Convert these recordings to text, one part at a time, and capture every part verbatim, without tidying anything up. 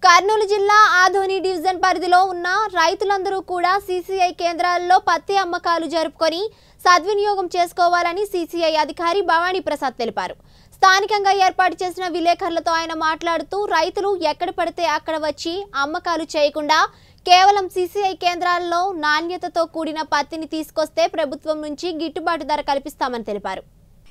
కర్నూలు జిల్లా ఆదోని డివిజన్ పరిధిలో ఉన్న రైతులందరూ కూడా సీసీఐ కేంద్రాల్లో పత్తి అమ్మకాలు జరుపుకొని సద్వినియోగం చేసుకోవాలని సీసీఐ అధికారి భవానీ ప్రసాద్ తెలిపారు. స్థానికంగా ఏర్పాటు చేసిన విలేకరులతో ఆయన మాట్లాడుతూ రైతులు ఎక్కడ పడితే అక్కడ వచ్చి అమ్మకాలు చేయకుండా కేవలం సీసీఐ కేంద్రాల్లో నాణ్యతతో కూడిన పత్తిని తీసుకొస్తే ప్రభుత్వం నుంచి గిట్టుబాటు ధర కల్పిస్తామని తెలిపారు.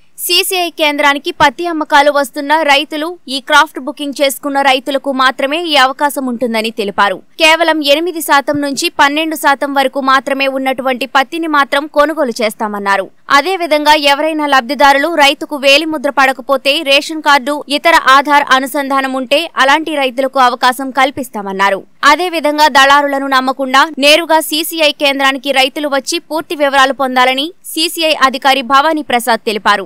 సీసీఐ కేంద్రానికి పత్తి అమ్మకాలు వస్తున్న రైతులు ఈ క్రాఫ్ట్ బుకింగ్ చేసుకున్న రైతులకు మాత్రమే ఈ అవకాశం ఉంటుందని తెలిపారు. కేవలం ఎనిమిది శాతం నుంచి పన్నెండు శాతం వరకు మాత్రమే ఉన్నటువంటి పత్తిని మాత్రం కొనుగోలు చేస్తామన్నారు. అదేవిధంగా ఎవరైనా లబ్ధిదారులు రైతుకు వేలిముద్ర పడకపోతే రేషన్ కార్డు ఇతర ఆధార్ అనుసంధానం ఉంటే అలాంటి రైతులకు అవకాశం కల్పిస్తామన్నారు. అదేవిధంగా దళారులను నమ్మకుండా నేరుగా సీసీఐ కేంద్రానికి రైతులు వచ్చి పూర్తి వివరాలు పొందాలని సీసీఐ అధికారి భవానీ ప్రసాద్ తెలిపారు.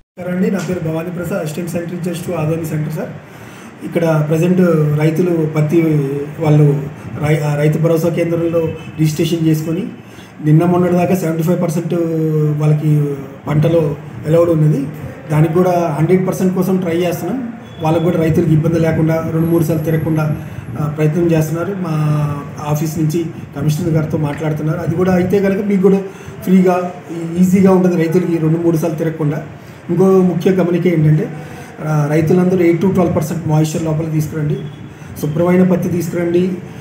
నా పేరు Bhavani Prasad, assistant center just Adoni center sir. ఇక్కడ ప్రజెంట్ రైతులు పత్తి వాళ్ళు రై రైతు భరోసా కేంద్రంలో రిజిస్ట్రేషన్ చేసుకొని నిన్న మొన్నటి దాకా సెవెంటీ ఫైవ్ పర్సెంట్ వాళ్ళకి పంటలో అలౌడ్ ఉన్నది. దానికి కూడా హండ్రెడ్ పర్సెంట్ కోసం ట్రై చేస్తున్నాం. వాళ్ళకు కూడా రైతులకు ఇబ్బంది లేకుండా రెండు మూడు సార్లు తిరగకుండా ప్రయత్నం చేస్తున్నారు. మా ఆఫీస్ నుంచి కమిషనర్ గారితో మాట్లాడుతున్నారు. అది కూడా అయితే కనుక మీకు కూడా ఫ్రీగా ఈజీగా ఉంటుంది రైతులకి రెండు మూడు సార్లు తిరగకుండా. ఇంకో ముఖ్య గమనిక ఏంటంటే రైతులందరూ eight to twelve percent moisture లోపలికి తీసుకురండి, శుభ్రమైన పత్తి తీసుకురండి.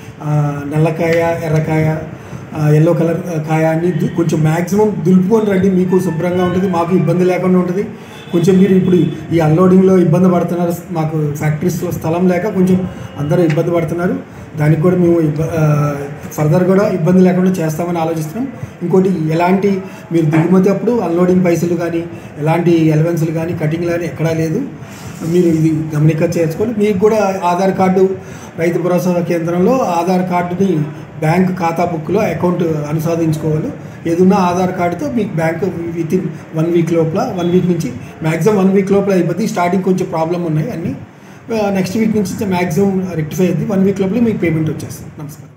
నల్లకాయ, ఎర్రకాయ, ఎల్లో కలర్ కాయ అని కొంచెం మ్యాక్సిమం దులుపుకొని రండి. మీకు శుభ్రంగా ఉంటుంది, మాకు ఇబ్బంది లేకుండా ఉంటుంది. కొంచెం మీరు ఇప్పుడు ఈ అన్లోడింగ్లో ఇబ్బంది పడుతున్నారు, మాకు ఫ్యాక్టరీస్లో స్థలం లేక కొంచెం అందరూ ఇబ్బంది పడుతున్నారు. దానికి కూడా మేము ఫర్దర్ కూడా ఇబ్బంది లేకుండా చేస్తామని ఆలోచిస్తున్నాం. ఇంకోటి, ఎలాంటి మీరు దిగుమతి అప్పుడు అన్లోడింగ్ పైసలు కానీ ఎలాంటి ఎలవెన్స్లు కానీ కటింగ్లు కానీ ఎక్కడా లేదు. మీరు ఇది గమనిక చేసుకొని మీకు కూడా ఆధార్ కార్డు రైతు భరోసా కేంద్రంలో ఆధార్ కార్డుని బ్యాంక్ ఖాతా బుక్లో అకౌంట్ అనుసాదించుకోవాలి. ఏదున్నా ఆధార్ కార్డుతో మీకు bank within one week లోపల వన్ వీక్ నుంచి మ్యాక్సిమం వన్ వీక్ లోపల అయిపోతుంది. స్టార్టింగ్ కొంచెం ప్రాబ్లం ఉన్నాయి అన్నీ. నెక్స్ట్ వీక్ నుంచి మ్యాక్సిమం రెక్టిఫై అయింది. వన్ వీక్ లోపల మీకు పేమెంట్ వచ్చేస్తుంది. నమస్కారం.